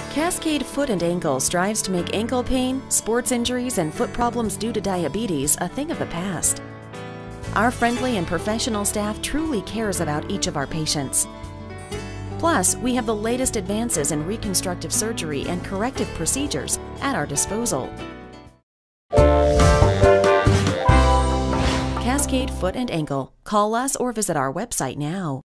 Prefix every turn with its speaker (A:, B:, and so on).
A: Cascade Foot and Ankle strives to make ankle pain, sports injuries, and foot problems due to diabetes a thing of the past. Our friendly and professional staff truly cares about each of our patients. Plus, we have the latest advances in reconstructive surgery and corrective procedures at our disposal. Cascade Foot and Ankle. Call us or visit our website now.